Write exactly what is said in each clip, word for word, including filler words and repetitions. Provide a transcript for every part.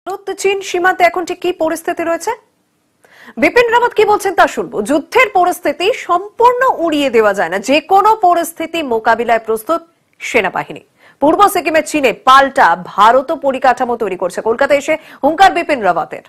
চীন সীমান্তে এখন ঠিক কি পরিস্থিতি রয়েছে? বিপিন রাওয়াত কি বলছেন তা শুনবো। যুদ্ধের পরিস্থিতি সম্পূর্ণ উড়িয়ে দেওয়া যায় না, যে কোনো পরিস্থিতি মোকাবিলায় প্রস্তুত সেনাবাহিনী। পূর্ব সিকিমে চীনে পাল্টা ভারত পরিকাঠামো তৈরি করছে। কলকাতায় এসে হুঙ্কার বিপিন রাওয়াতের।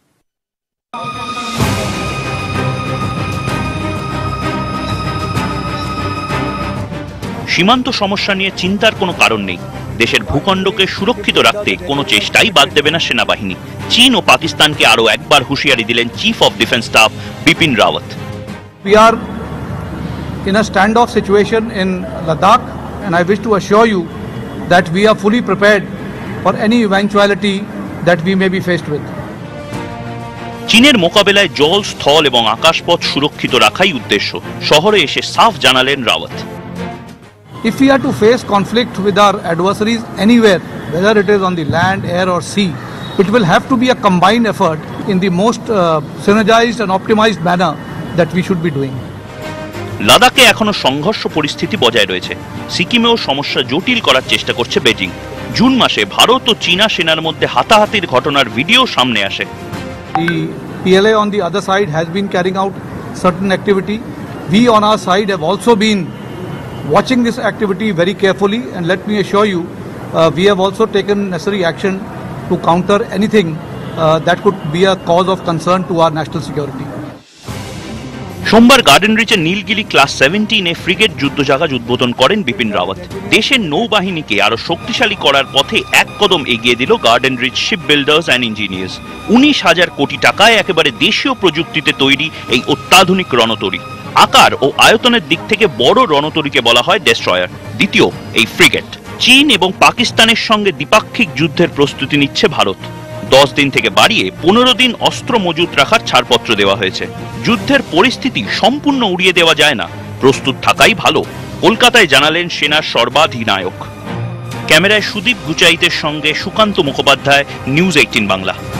সীমান্ত সমস্যা নিয়ে চিন্তার কোনো কারণ নেই। দেশের ভূখণ্ডকে সুরক্ষিত রাখতে কোনো চেষ্টাই বাদ দেবে না সেনাবাহিনী। চীন ও পাকিস্তানকে আরো একবার হুঁশিয়ারি দিলেন chief of defence staff Bipin Rawat. We are in a standoff situation in Ladakh, and I wish to assure you that we are fully prepared for any eventuality that we may be faced with. চীনের মোকাবেলায় জল, স্থল এবং আকাশপথ সুরক্ষিত রাখাই উদ্দেশ্য। শহরে এসে সাফ জানালেন Rawat. If we are to face conflict with our adversaries anywhere, whether it is on the land, air or sea, it will have to be a combined effort in the most uh, synergized and optimized manner that we should be doing. লাদাখে এখনো সংঘর্ষ পরিস্থিতি বজায় রয়েছে। সিকিমেও সমস্যা জটিল করার চেষ্টা করছে বেজিং। জুন মাসে ভারত ও চীনা সেনার মধ্যে হাতাহাতির ঘটনার ভিডিও সামনে আসে। The P L A on the other side has been carrying out certain activity. We on our side have also been watching this activity very carefully, and let me assure you, uh, we have also taken necessary action to counter anything uh, that could be a cause of concern to our national security. সোমবার garden রিচে Nilgiri class সেভেন্টিনে frigate যুদ্ধজাহাজ উদ্বোধন করেন বিপিন রাওয়াত। দেশের নৌবাহিনীকে আরো শক্তিশালী করার পথে এক কদম এগিয়ে দিল garden reach ship builders and engineers. উনিশ হাজার কোটি টাকায় একেবারে দেশীয় প্রযুক্তিতে তৈরি এই অত্যাধুনিক রণতরী। আকার ও আয়তনের দিক থেকে বড় রণতরীকে বলা হয় ডেস্ট্রয়ার, দ্বিতীয় এই ফ্রিগেট। চীন এবং পাকিস্তানের সঙ্গে দ্বিপাক্ষিক যুদ্ধের প্রস্তুতি নিচ্ছে ভারত। দশ দিন থেকে বাড়িয়ে পনেরো দিন অস্ত্র মজুত রাখার ছাড়পত্র দেওয়া হয়েছে। যুদ্ধের পরিস্থিতি সম্পূর্ণ উড়িয়ে দেওয়া যায় না, প্রস্তুত থাকাই ভালো, কলকাতায় জানালেন সেনার সর্বাধিনায়ক। ক্যামেরায় সুদীপ গুচাইতের সঙ্গে সুকান্ত মুখোপাধ্যায়, নিউজ এইটিন বাংলা।